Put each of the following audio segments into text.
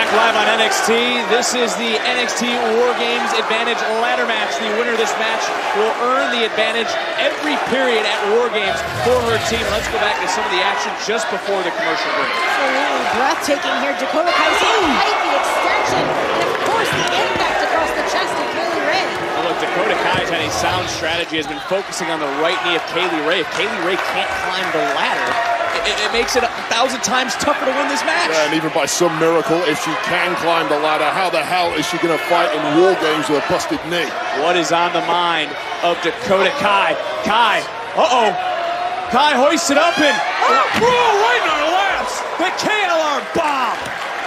Back live on NXT. This is the NXT War Games Advantage ladder match. The winner of this match will earn the advantage every period at War Games for her team. Let's go back to some of the action just before the commercial break. Absolutely breathtaking here. Dakota Kai's height, the extension, and of course the impact across the chest of Kaylee Ray. Well, look, Dakota Kai's had a sound strategy, has been focusing on the right knee of Kaylee Ray. If Kaylee Ray can't climb the ladder, it makes it 1,000 times tougher to win this match. Yeah, and even by some miracle, if she can climb the ladder, how the hell is she going to fight in War Games with a busted knee? What is on the mind of Dakota Kai? Kai, Kai hoists it up and right in our laps. The KLR bomb.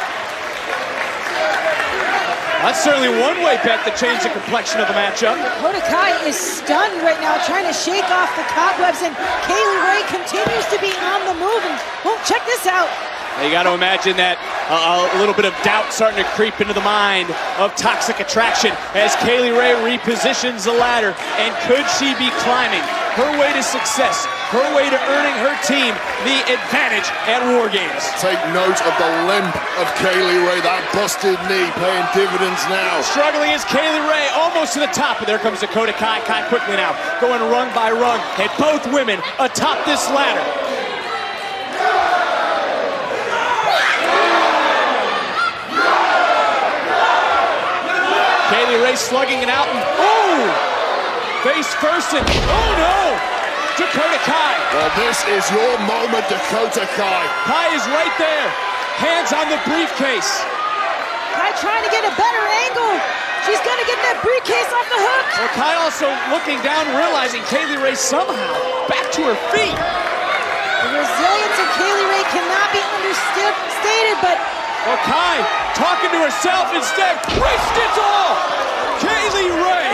That's certainly one way bet to change the complexion of the matchup. Dakota Kai is stunned right now, trying to shake off the cobwebs, and Kaylee Ray continues to be on the move. And well, check this out. Now you got to imagine that a little bit of doubt starting to creep into the mind of Toxic Attraction as Kaylee Ray repositions the ladder. And could she be climbing her way to success, her way to earning her team the advantage at War Games? Take note of the limp of Kaylee Ray, that busted knee paying dividends now. Struggling is Kaylee Ray, almost to the top, but there comes Dakota Kai. Kai quickly now, going rung by rung, and both women atop this ladder. Kaylee Ray slugging it out, and face first, and no! Dakota Kai. Well, this is your moment, Dakota Kai. Kai is right there, hands on the briefcase. Kai trying to get a better angle. She's gonna get that briefcase off the hook. Well, Kai also looking down, realizing Kaylee Ray somehow back to her feet. The resilience of Kaylee Ray cannot be understated, but well, Kai talking to herself instead, risked it all. Kaylee Ray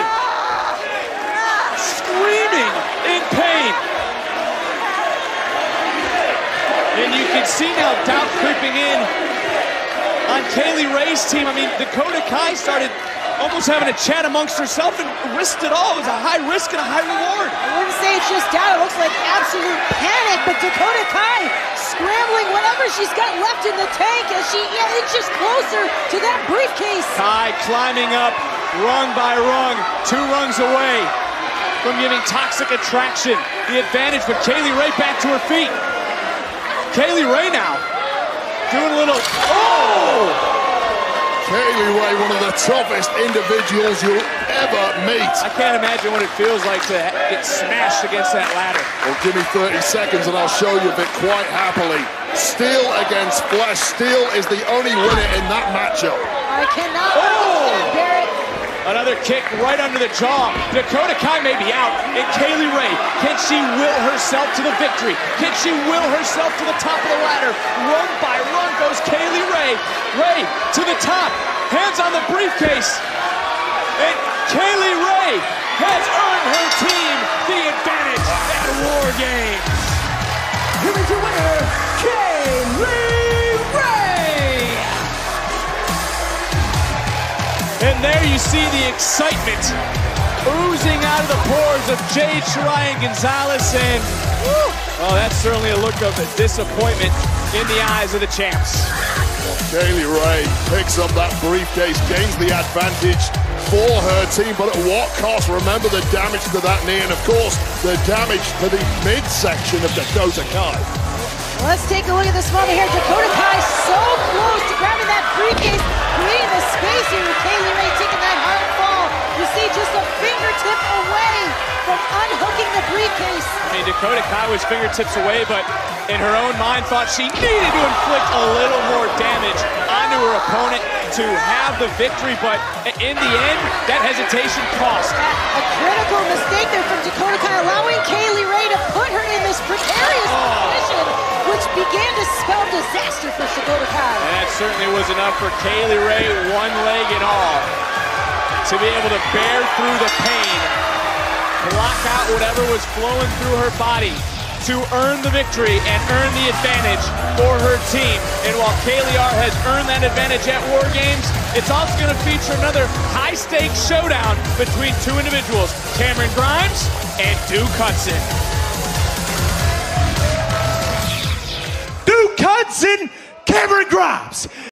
screaming in pain. And you can see now doubt creeping in on Kaylee Ray's team. I mean, Dakota Kai started almost having a chat amongst herself and risked it all. It was a high risk and a high reward. I wouldn't say it's just doubt. It looks like absolute panic, but Dakota Kai scrambling whatever she's got left in the tank as she inches closer to that briefcase. Kai climbing up rung by rung, 2 rungs away from giving Toxic Attraction the advantage, but Kaylee Ray back to her feet. Kaylee Ray now doing a little, Kaylee Ray, one of the toughest individuals you'll ever meet. I can't imagine what it feels like to get smashed against that ladder. Well, give me 30 seconds and I'll show you a bit quite happily. Steel against flesh. Steel is the only winner in that matchup. I cannot understand, Barrett. Another kick right under the jaw. Dakota Kai may be out, and Kaylee Ray, can she will herself to the victory? Can she will herself to the top of the ladder? Rung by rung goes Kaylee Ray. Ray to the top, hands on the briefcase. And Kaylee Ray has earned her team the advantage at War Games. Here is your winner, Kaylee Ray! And there you see the excitement oozing out of the pores of Jade Shariah Gonzalez, and well, that's certainly a look of disappointment in the eyes of the champs. Well, Kaylee Ray picks up that briefcase, gains the advantage for her team, but at what cost? Remember the damage to that knee, and of course, the damage to the midsection of Dakota Kai. Let's take a look at this moment here. Dakota Kai so close to grabbing that briefcase, creating the space here with Kaylee Ray taking that hard fall. You see just a fingertip away from unhooking the briefcase. I mean, Dakota Kai was fingertips away, but in her own mind thought she needed to inflict a little more damage onto her opponent to have the victory, but in the end, that hesitation cost. A critical mistake there from Dakota Kai, allowing Kaylee Ray to put her in this precarious position, which began to spell disaster for Dakota Kai. And that certainly was enough for Kaylee Ray, one leg and all, to be able to bear through the pain, block out whatever was flowing through her body to earn the victory and earn the advantage for her team. And while Kaylee R has earned that advantage at War Games, it's also going to feature another high-stakes showdown between 2 individuals, Cameron Grimes and Duke Hudson. Duke Hudson, Cameron Grimes.